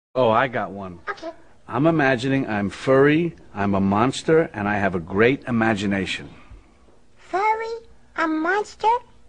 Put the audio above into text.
Oh, I got one. Okay. I'm imagining I'm furry, I'm a monster, and I have a great imagination. Furry? A monster?